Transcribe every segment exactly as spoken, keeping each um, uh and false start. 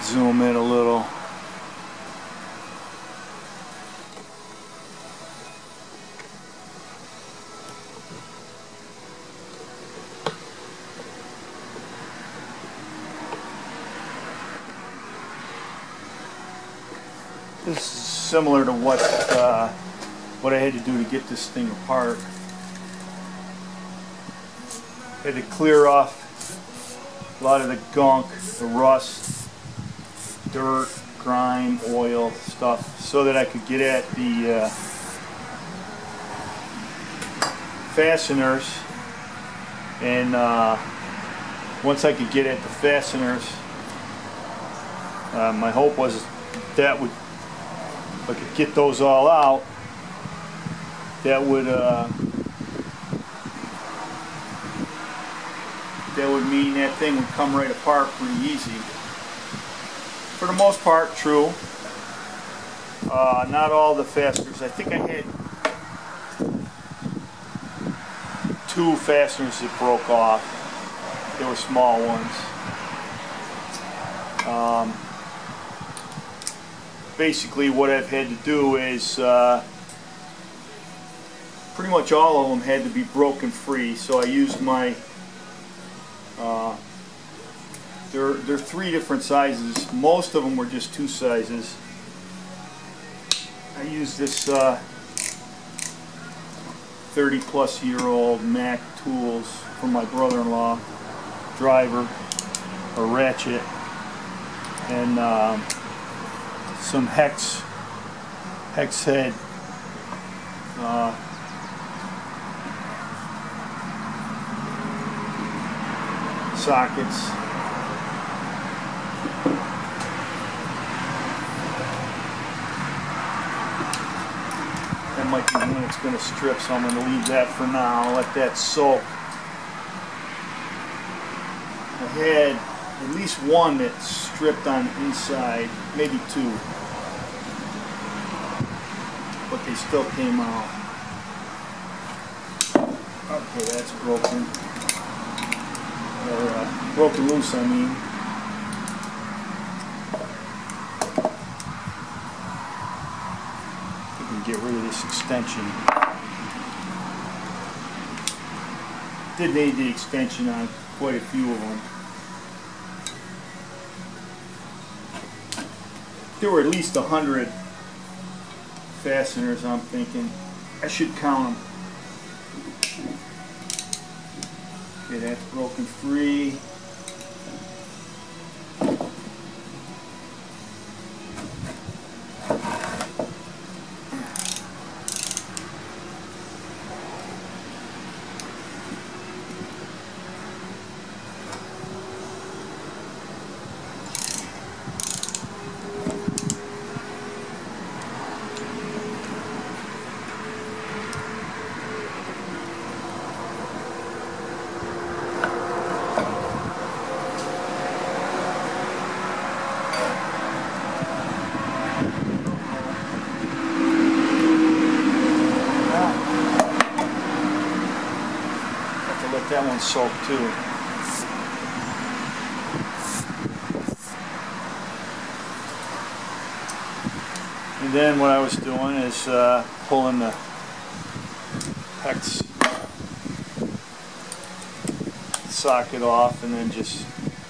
zoom in a little. This is similar to what uh, what I had to do to get this thing apart. I had to clear off a lot of the gunk, the rust, dirt, grime, oil, stuff, so that I could get at the uh, fasteners. And uh, once I could get at the fasteners, uh, my hope was that would, if I could get those all out, that would uh, that would mean that thing would come right apart pretty easy. For the most part, true. Uh, not all the fasteners. I think I had two fasteners that broke off. They were small ones. Um, basically what I've had to do is uh, pretty much all of them had to be broken free, so I used my uh, they're, they're three different sizes. Most of them were just two sizes. I used this uh, thirty plus year old Mac tools from my brother-in-law, driver, a ratchet, and um, some hex hex head uh, sockets. That might be when it's going to strip, so I'm going to leave that for now, let that soak. I had at least one that stripped on the inside, maybe two, but they still came out. Okay, that's broken. Or uh, broken loose, I mean. We can get rid of this extension. Did need the extension on quite a few of them. There were at least a hundred fasteners, I'm thinking. I should count them. Okay, that's broken free. That one's soaked too. And then what I was doing is uh, pulling the hex socket off, and then just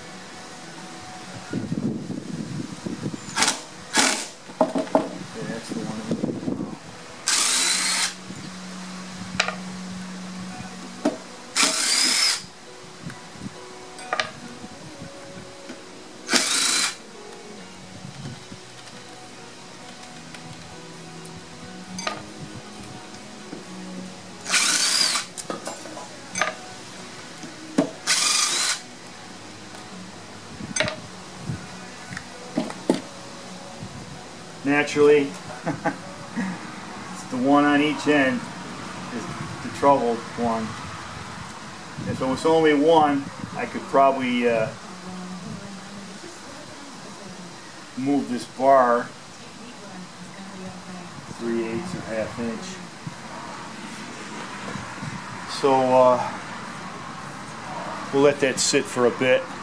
okay, that's the one. Naturally, it's the one on each end is the troubled one. If it was only one, I could probably uh, move this bar three eighths or half inch. So uh, we'll let that sit for a bit.